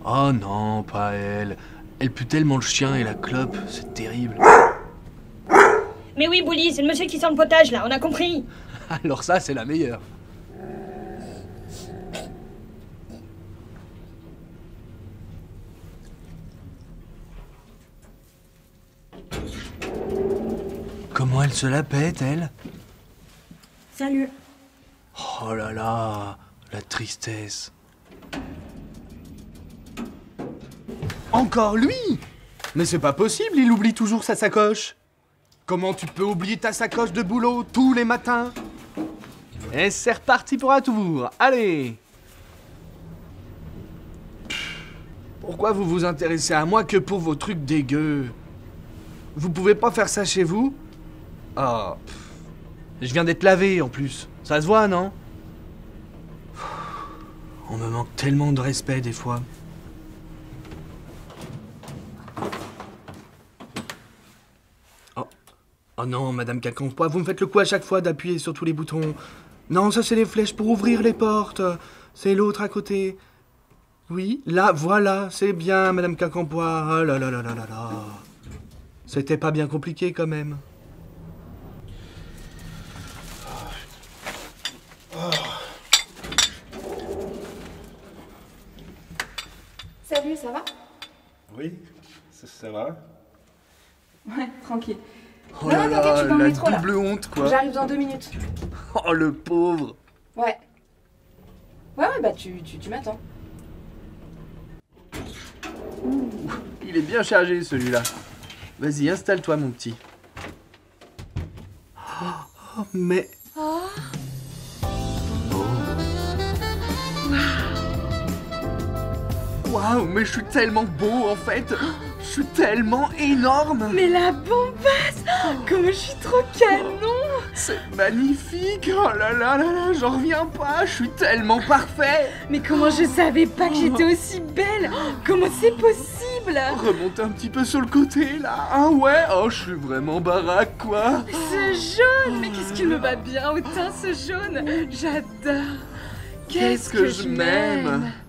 Oh non, pas elle. Elle pue tellement le chien et la clope, c'est terrible. Mais oui, Bouli, c'est le monsieur qui sent le potage, là, on a compris. Alors ça, c'est la meilleure. Comment elle se la pète, elle? Salut. Oh là là, la tristesse. Encore lui? Mais c'est pas possible, il oublie toujours sa sacoche. Comment tu peux oublier ta sacoche de boulot tous les matins? Et c'est reparti pour un tour, allez! Pourquoi vous vous intéressez à moi que pour vos trucs dégueux? Vous pouvez pas faire ça chez vous? Oh, je viens d'être lavé en plus, ça se voit, non? On me manque tellement de respect des fois. Oh non, Madame Quincampoix, vous me faites le coup à chaque fois d'appuyer sur tous les boutons. Non, ça c'est les flèches pour ouvrir les portes. C'est l'autre à côté. Oui, là, voilà, c'est bien, Madame Quincampoix. Oh là là là là là là. C'était pas bien compliqué quand même. Salut, ça va? Oui, ça va. Ouais, tranquille. Oh Non, là non, t'inquiète, je suis dans le la métro, là. double honte, quoi. J'arrive dans 2 minutes. Oh, le pauvre. Ouais. Ouais, bah tu m'attends. Il est bien chargé, celui-là. Vas-y, installe-toi, mon petit. Oh, mais... Waouh, mais je suis tellement beau, en fait. Je suis tellement énorme. Mais la bombasse! Comment je suis trop canon! C'est magnifique. Oh là là là là, j'en reviens pas. Je suis tellement parfait. Mais comment je savais pas que j'étais aussi belle? Comment c'est possible? Remonte un petit peu sur le côté, là. Ah ouais, oh, je suis vraiment baraque, quoi. Ce jaune! Mais qu'est-ce qu'il me va bien autant, ce jaune! J'adore! Qu'est-ce que je m'aime.